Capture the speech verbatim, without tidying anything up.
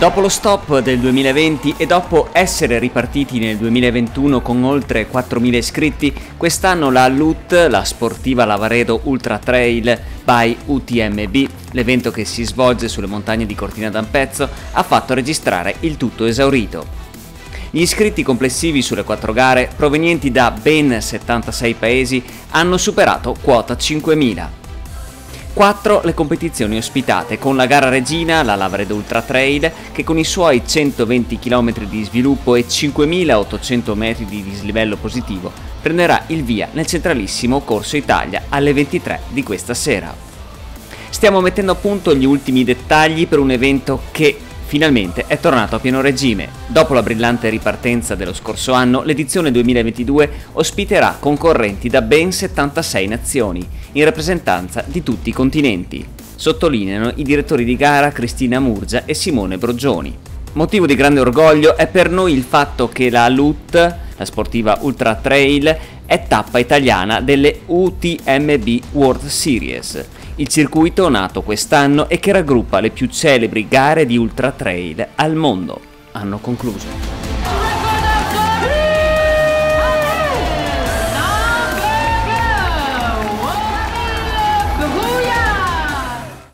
Dopo lo stop del duemilaventi e dopo essere ripartiti nel duemilaventuno con oltre quattromila iscritti, quest'anno la L U T, la Sportiva Lavaredo Ultra Trail by U T M B, l'evento che si svolge sulle montagne di Cortina d'Ampezzo, ha fatto registrare il tutto esaurito. Gli iscritti complessivi sulle quattro gare, provenienti da ben settantasei paesi, hanno superato quota cinquemila. quattro le competizioni ospitate, con la gara regina, la Lavaredo Ultra Trail, che con i suoi centoventi chilometri di sviluppo e cinquemilaottocento metri di dislivello positivo prenderà il via nel centralissimo Corso Italia alle ventitré di questa sera. Stiamo mettendo a punto gli ultimi dettagli per un evento che finalmente è tornato a pieno regime. Dopo la brillante ripartenza dello scorso anno, l'edizione duemilaventidue ospiterà concorrenti da ben settantasei nazioni, in rappresentanza di tutti i continenti, sottolineano i direttori di gara Cristina Murgia e Simone Brogioni. Motivo di grande orgoglio è per noi il fatto che la L U T, la Sportiva Ultra Trail, è tappa italiana delle U T M B World Series, il circuito nato quest'anno e che raggruppa le più celebri gare di ultra trail al mondo, hanno concluso.